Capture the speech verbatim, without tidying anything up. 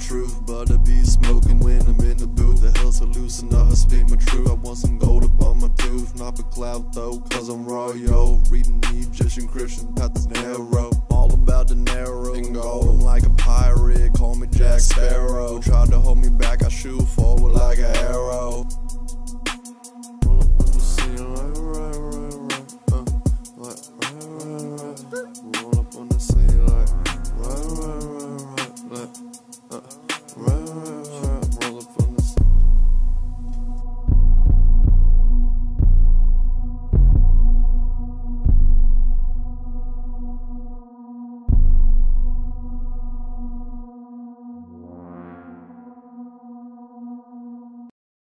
truth, but I be smoking when I'm in the booth. The hell's hallucinating, I speak my truth. I want some gold up on my tooth, not for clout though, cause I'm royal. Reading the Egyptian Christian path is narrow, all about the narrow and gold. I'm like a pirate, call me Jack Sparrow. Tried to hold me back, I shoot forward like an arrow.